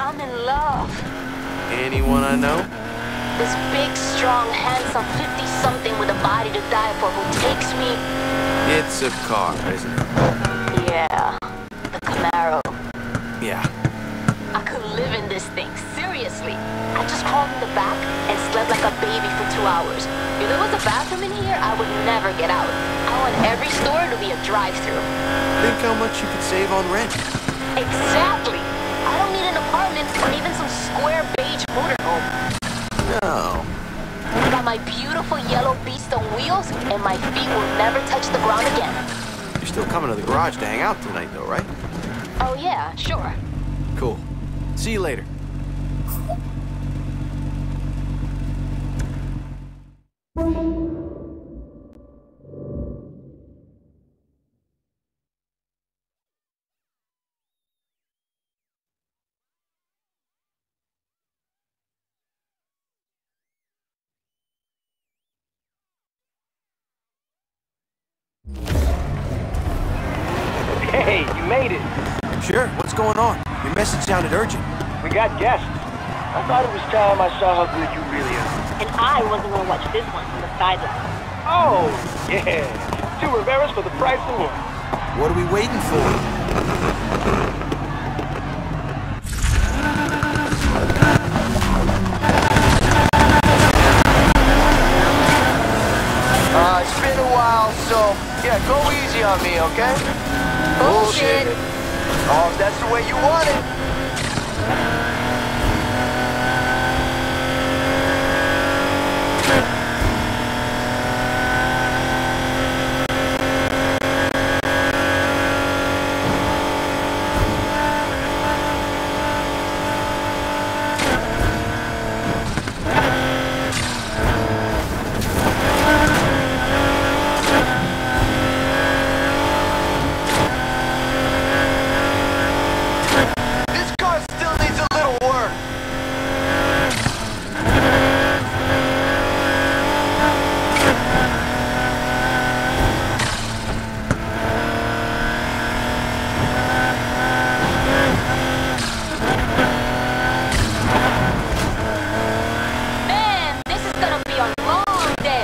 I'm in love. Anyone I know? This big, strong, handsome 50-something with a body to die for who takes me... It's a car, isn't it? Yeah, the Camaro. Yeah. I could live in this thing, seriously. I just crawled in the back and slept like a baby for 2 hours. If there was a bathroom in here, I would never get out. I want every store to be a drive-thru. Think how much you could save on rent. Exactly! I don't need an apartment or even some square beige motorhome. No. I got my beautiful yellow beast on wheels, and my feet will never touch the ground again. You're still coming to the garage to hang out tonight, though, right? Oh yeah, sure. Cool. See you later. Hey, you made it. Sure, what's going on? Your message sounded urgent. We got guests. I thought it was time I saw how good you really are. And I wasn't gonna watch this one from the sideline. Oh, yeah. 2 Riveras for the price of 1. What are we waiting for? It's been a while, so yeah, go easy on me, okay? Bullshit. Oh, if that's the way you want it. This car still needs a little work. Man, this is gonna be a long day.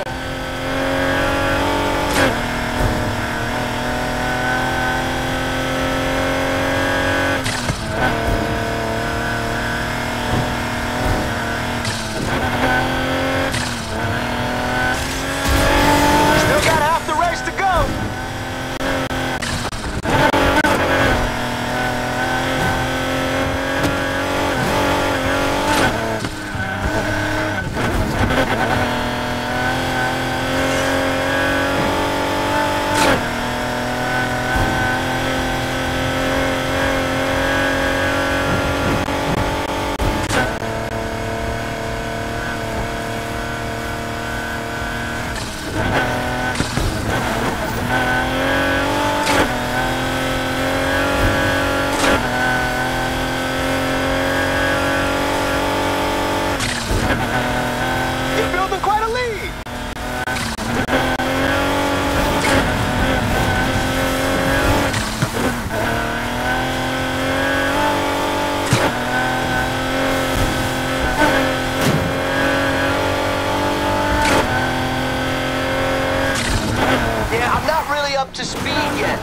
Still got half the race to go. You're building quite a lead. Yeah, I'm not really up to speed yet.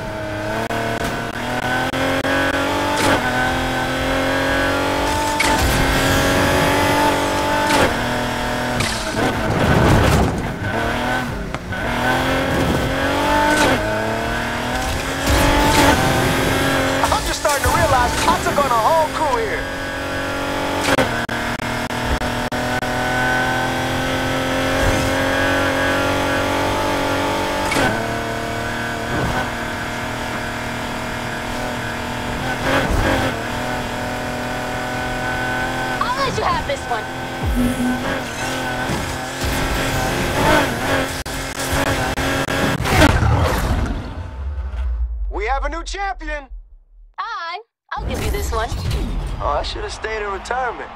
I'm just starting to realize I took on a whole crew here. I'll let you have this one. We have a new champion. I'll give you this one. Oh, I should have stayed in retirement.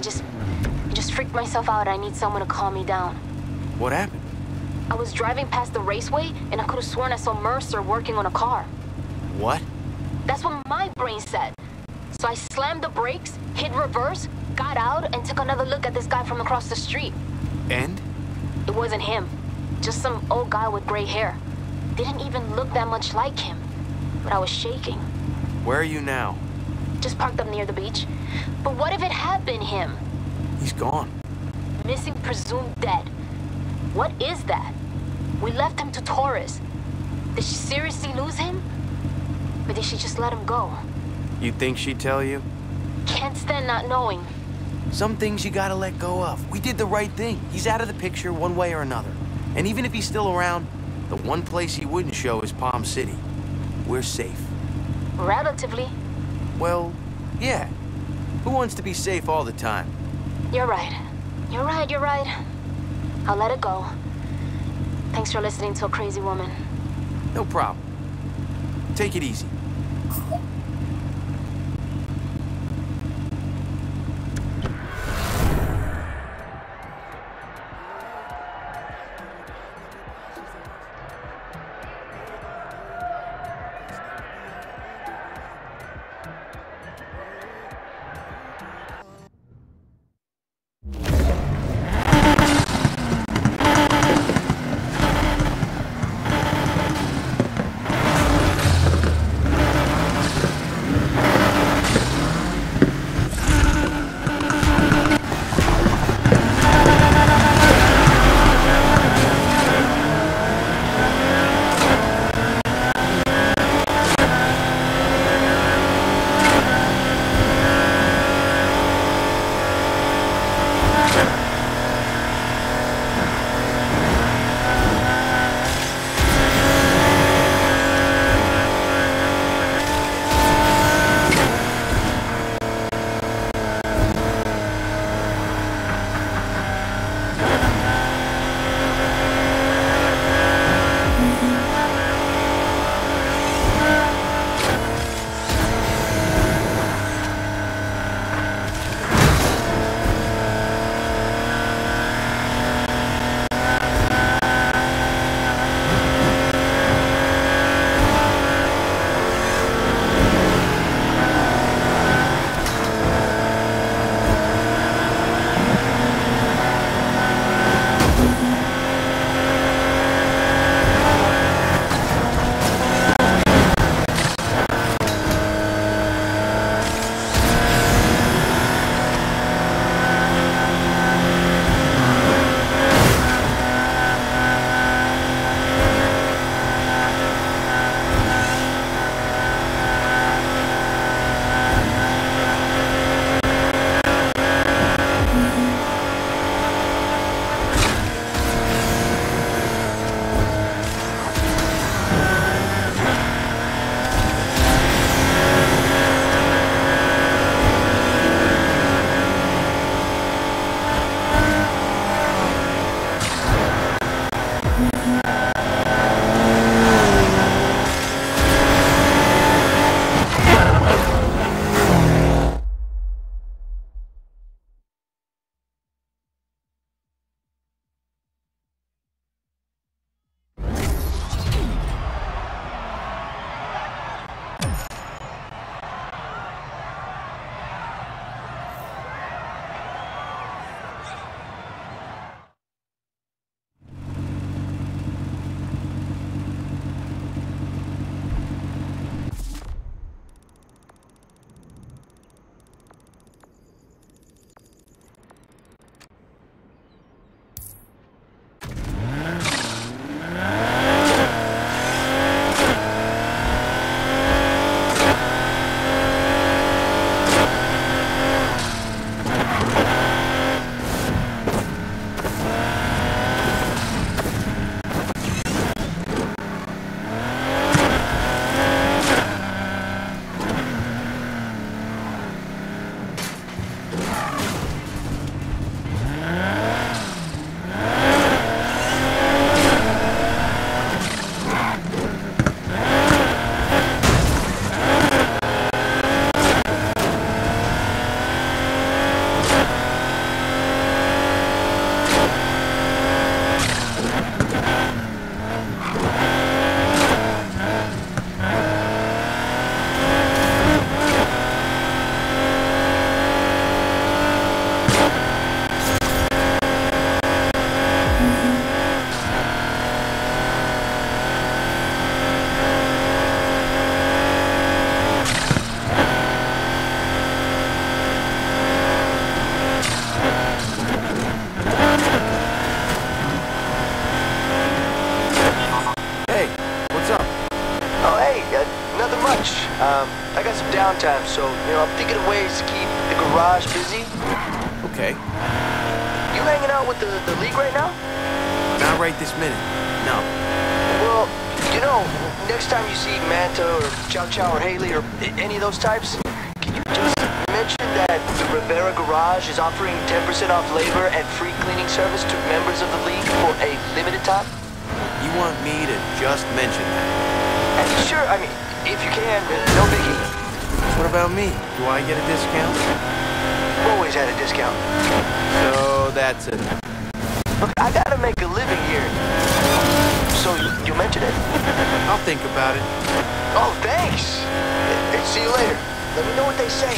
I just freaked myself out. I need someone to calm me down. What happened? I was driving past the raceway, and I could have sworn I saw Mercer working on a car. What? That's what my brain said. So I slammed the brakes, hit reverse, got out, and took another look at this guy from across the street. And? It wasn't him. Just some old guy with gray hair. Didn't even look that much like him. But I was shaking. Where are you now? Just parked up near the beach. But what if it had been him? He's gone. Missing, presumed dead. What is that? We left him to Torres. Did she seriously lose him? Or did she just let him go? You think she'd tell you? Can't stand not knowing. Some things you gotta let go of. We did the right thing. He's out of the picture one way or another. And even if he's still around, the one place he wouldn't show is Palm City. We're safe. Relatively. Well, yeah. Who wants to be safe all the time? You're right. You're right, you're right. I'll let it go. Thanks for listening to a crazy woman. No problem. Take it easy. time, so, I'm thinking of ways to keep the garage busy. Okay. You hanging out with the league right now? Not right this minute. No. Well, next time you see Manta or Chow Chow or Haley or any of those types, can you just mention that the Rivera Garage is offering 10% off labor and free cleaning service to members of the league for a limited time? You want me to just mention that? And sure, I mean, if you can, no biggie. What about me? Do I get a discount? Always had a discount. So that's it. Look, I gotta make a living here. So you mentioned it? I'll think about it. Oh, thanks. And see you later. Let me know what they say.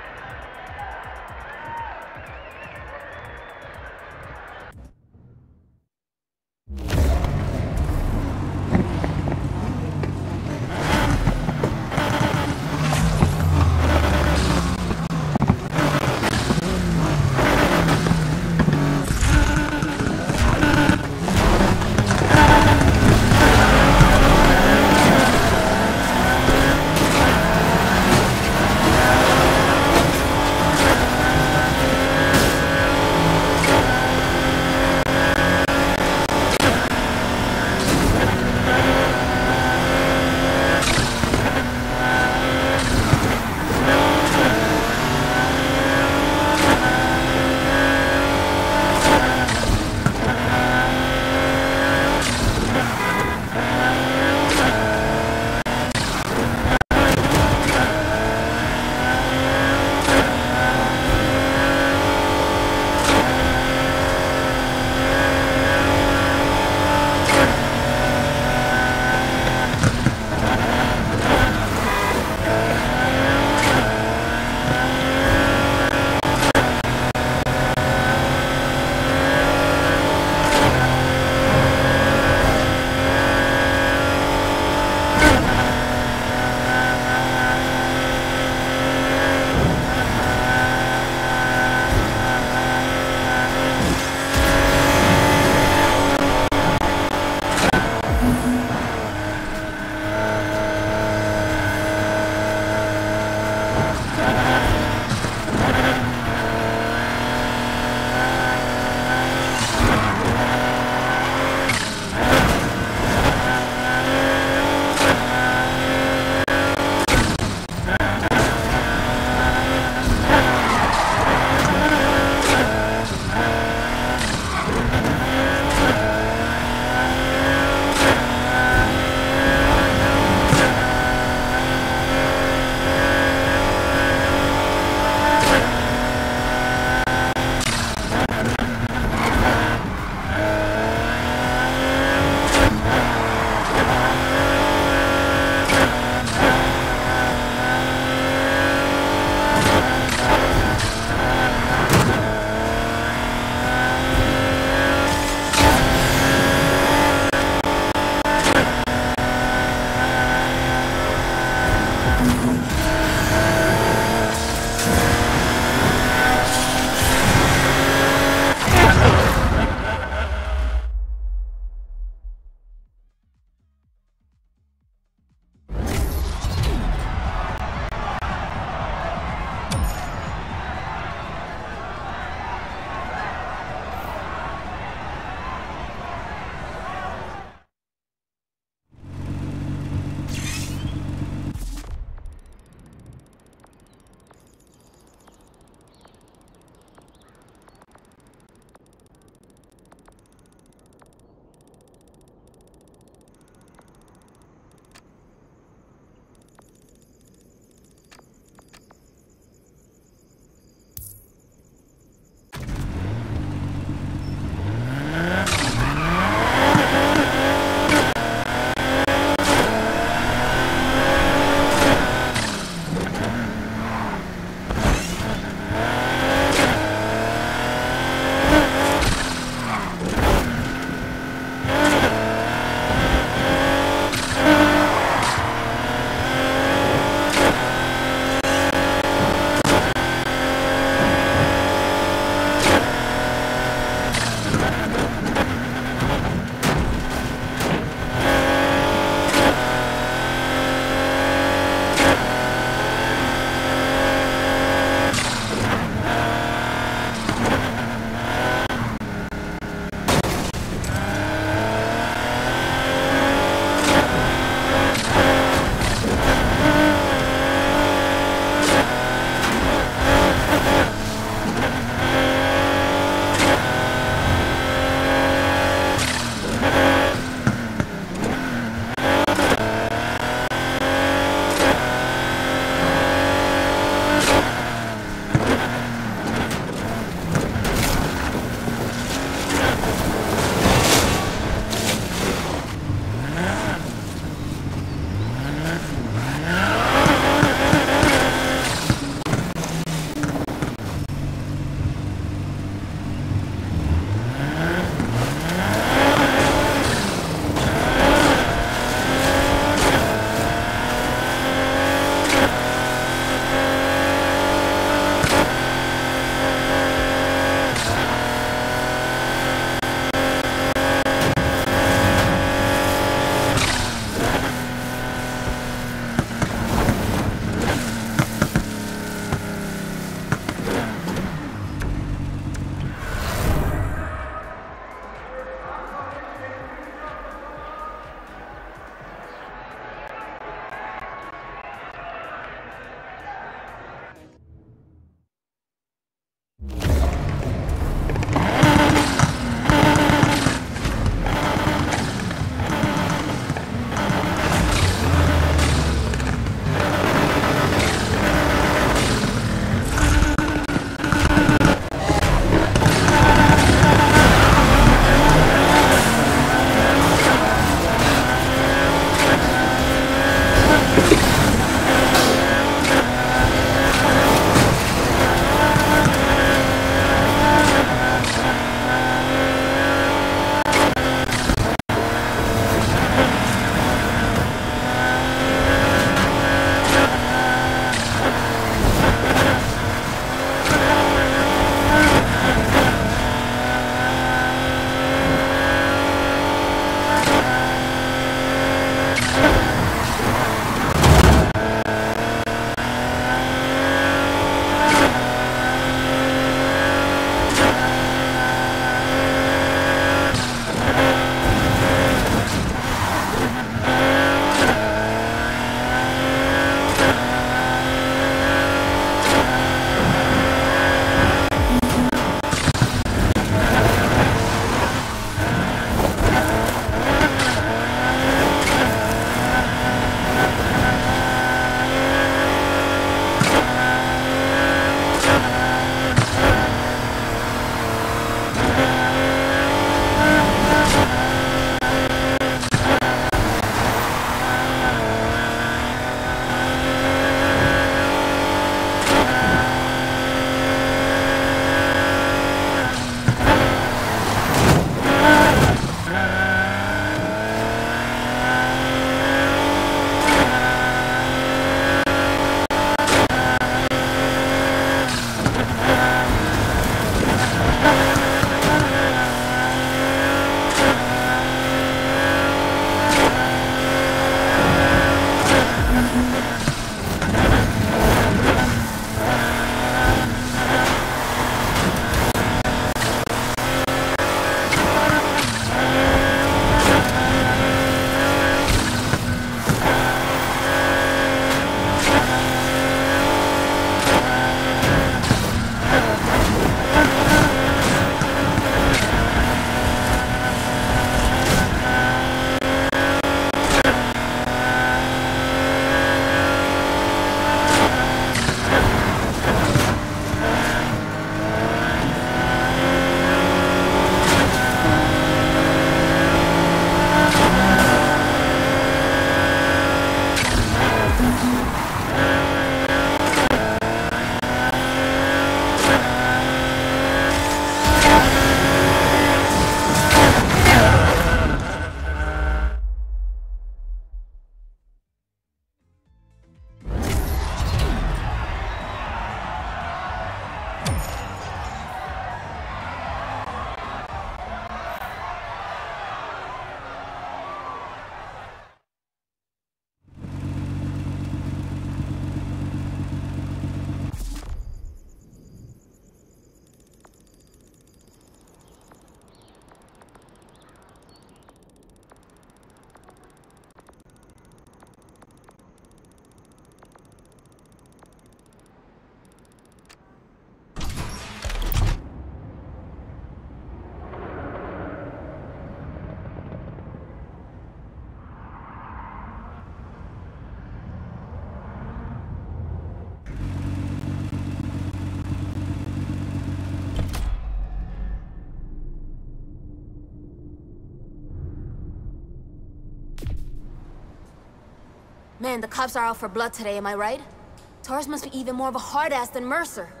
Man, the cops are out for blood today, am I right? Torres must be even more of a hard ass than Mercer.